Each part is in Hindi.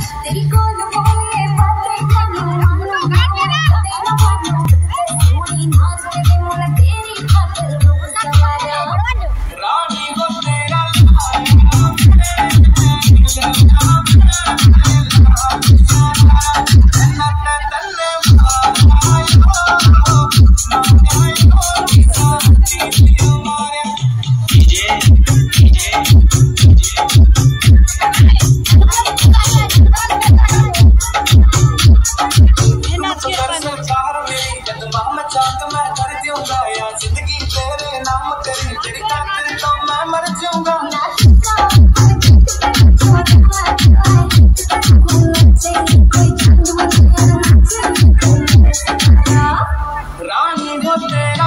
तेरी कौन बोले बातें करूं मानो तेरा मानो थोड़ी नाच के मोला तेरी खातिर रोज सवारा रानी को तेरा मैं कर दूंगा यार जिंदगी तेरे नाम करी तेरी खातिर तो मैं मर जाऊंगा रानी हो तेरा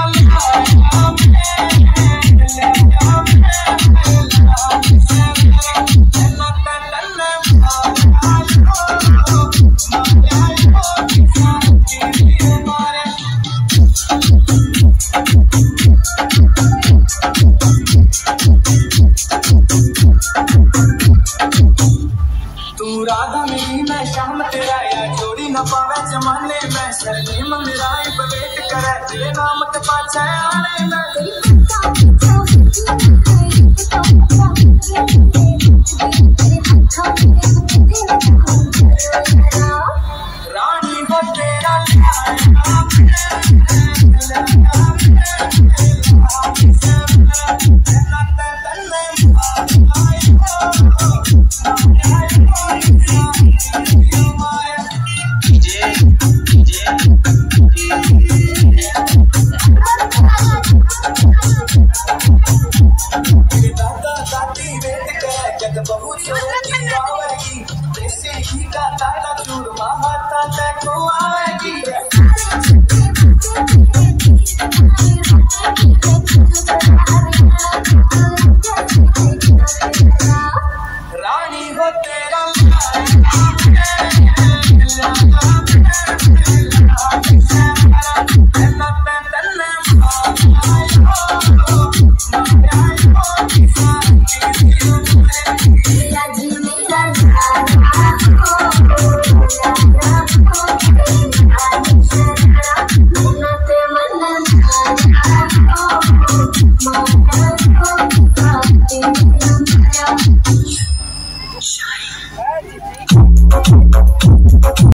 तू राधा मेरी मैं शाम तेरा या जोड़ी न पावे जमाने में सलीम मेरा वेट करे तेरे नाम के पाछे आने में रानी हो तेरा बहुत आवेगी देसी घी का ताता चूरमा हाथा तक आवेगी।